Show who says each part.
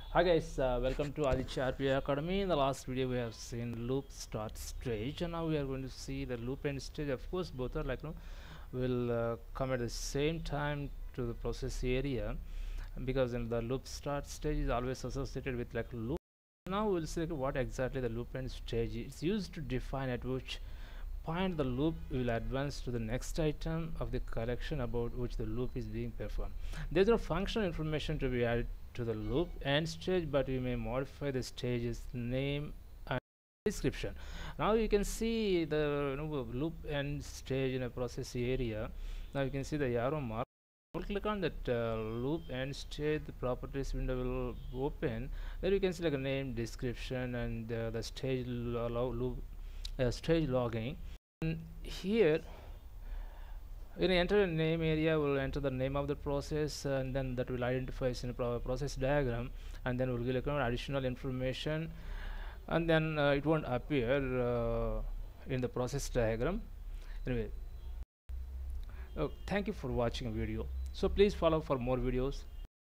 Speaker 1: Hi guys, welcome to Aditya RPA Academy. In the last video we have seen loop start stage, and now we are going to see the loop end stage. Of course both are will come at the same time to the process area, because in the loop start stage is always associated with loop. Now we'll see what exactly the loop end stage is. It's used to define at which point the loop will advance to the next item of the collection about which the loop is being performed. There's no functional information to be added to the loop end stage, but we may modify the stage's name and description. Now you can see the loop end stage in a process area. Now you can see the arrow mark. Click on that loop end stage, the properties window will open. There you can see a name, description, and the stage logging. And here when you enter a name area, we'll enter the name of the process, and then that will identify in a process diagram, and then we'll click on additional information, and then it won't appear in the process diagram. Anyway, thank you for watching a video. So please follow for more videos.